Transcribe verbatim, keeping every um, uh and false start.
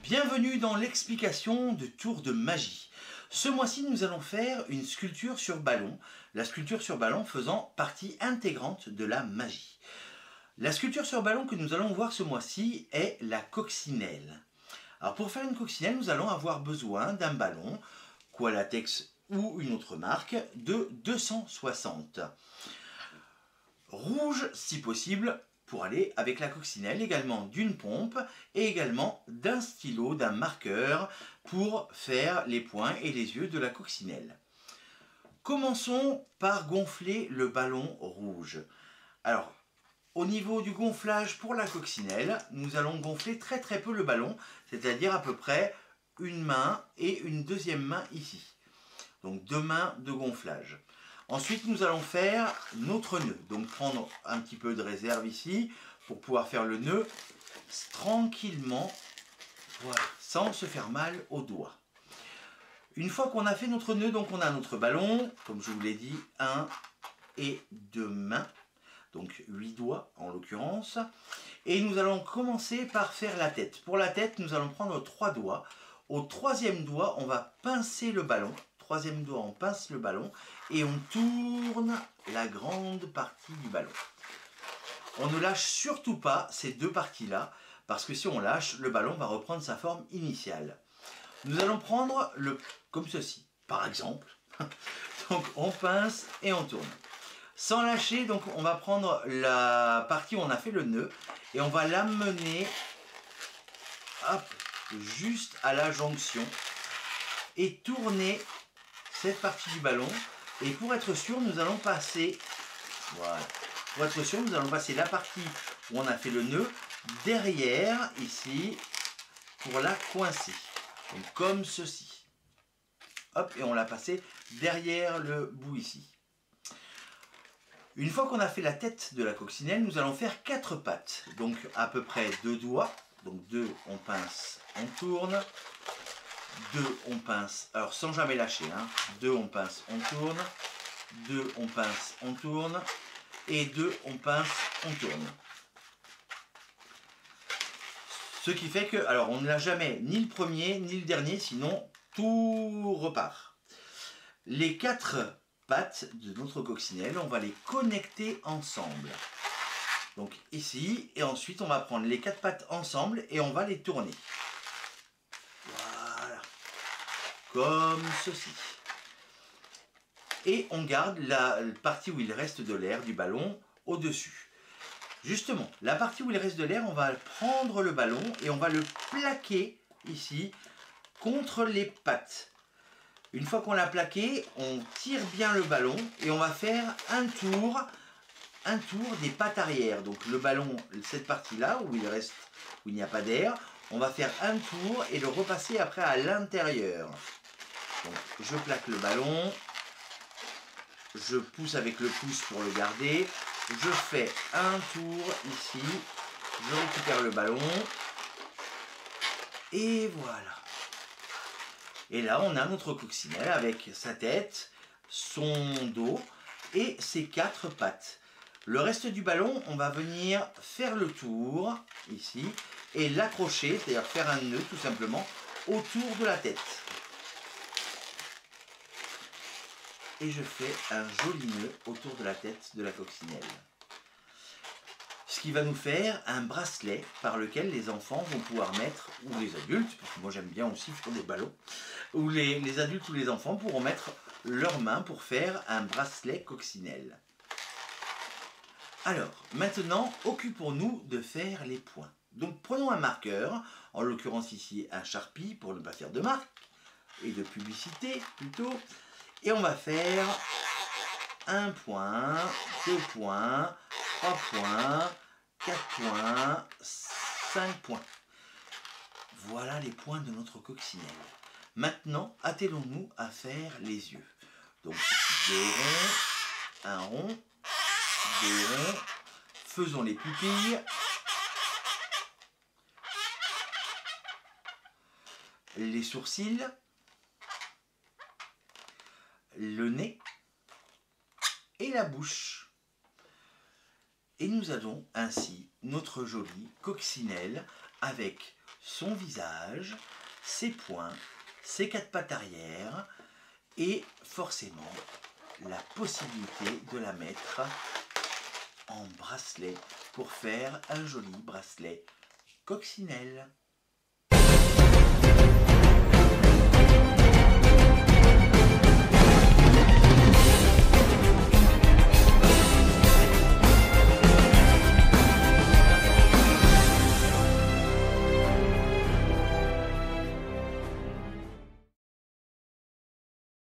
Bienvenue dans l'explication de tours de magie. Ce mois-ci, nous allons faire une sculpture sur ballon, la sculpture sur ballon faisant partie intégrante de la magie. La sculpture sur ballon que nous allons voir ce mois-ci est la coccinelle. Alors pour faire une coccinelle, nous allons avoir besoin d'un ballon, Qualatex ou une autre marque, de deux cent soixante. Rouge si possible, pour aller avec la coccinelle, également d'une pompe et également d'un stylo, d'un marqueur pour faire les points et les yeux de la coccinelle. Commençons par gonfler le ballon rouge. Alors, au niveau du gonflage pour la coccinelle, nous allons gonfler très très peu le ballon, c'est-à-dire à peu près une main et une deuxième main ici. Donc deux mains de gonflage. Ensuite, nous allons faire notre nœud. Donc prendre un petit peu de réserve ici pour pouvoir faire le nœud tranquillement, voilà, sans se faire mal aux doigts. Une fois qu'on a fait notre nœud, donc on a notre ballon, comme je vous l'ai dit, un et deux mains, donc huit doigts en l'occurrence. Et nous allons commencer par faire la tête. Pour la tête, nous allons prendre trois doigts. Au troisième doigt, on va pincer le ballon. Troisième doigt, on pince le ballon et on tourne la grande partie du ballon. On ne lâche surtout pas ces deux parties-là, parce que si on lâche, le ballon va reprendre sa forme initiale. Nous allons prendre le comme ceci, par exemple. Donc on pince et on tourne. Sans lâcher, donc on va prendre la partie où on a fait le nœud et on va l'amener juste à la jonction et tourner cette partie du ballon. Et pour être sûr, nous allons passer, voilà, pour être sûr, nous allons passer la partie où on a fait le nœud derrière, ici, pour la coincer. Donc comme ceci. Hop, et on l'a passé derrière le bout ici. Une fois qu'on a fait la tête de la coccinelle, nous allons faire quatre pattes. Donc à peu près deux doigts. Donc deux, on pince, on tourne. deux, on pince, alors sans jamais lâcher, hein. deux, on pince, on tourne. deux, on pince, on tourne. Et deux, on pince, on tourne. Ce qui fait que, alors on ne l'a jamais ni le premier ni le dernier, sinon tout repart. Les quatre pattes de notre coccinelle, on va les connecter ensemble. Donc ici, et ensuite on va prendre les quatre pattes ensemble et on va les tourner. Voilà. Comme ceci. Et on garde la partie où il reste de l'air du ballon au-dessus. Justement, la partie où il reste de l'air, on va prendre le ballon et on va le plaquer ici contre les pattes. Une fois qu'on l'a plaqué, on tire bien le ballon et on va faire un tour, un tour des pattes arrière. Donc le ballon, cette partie-là où il reste, où il n'y a pas d'air, on va faire un tour et le repasser après à l'intérieur. Donc je plaque le ballon, je pousse avec le pouce pour le garder, je fais un tour ici, je récupère le ballon et voilà. Et là on a notre coccinelle avec sa tête, son dos et ses quatre pattes. Le reste du ballon, on va venir faire le tour ici et l'accrocher, c'est-à-dire faire un nœud tout simplement autour de la tête. Et je fais un joli nœud autour de la tête de la coccinelle. Ce qui va nous faire un bracelet par lequel les enfants vont pouvoir mettre, ou les adultes, parce que moi j'aime bien aussi faire des ballons, où les, les adultes ou les enfants pourront mettre leurs mains pour faire un bracelet coccinelle. Alors, maintenant, occupons-nous de faire les points. Donc prenons un marqueur, en l'occurrence ici un Sharpie pour ne pas faire de marque, et de publicité plutôt. Et on va faire un point, deux points, trois points, quatre points, cinq points. Voilà les points de notre coccinelle. Maintenant, attelons-nous à faire les yeux. Donc deux ronds, un rond, deux ronds. Faisons les pupilles. Les sourcils. Le nez et la bouche. Et nous avons ainsi notre jolie coccinelle avec son visage, ses poings, ses quatre pattes arrière et forcément la possibilité de la mettre en bracelet pour faire un joli bracelet coccinelle.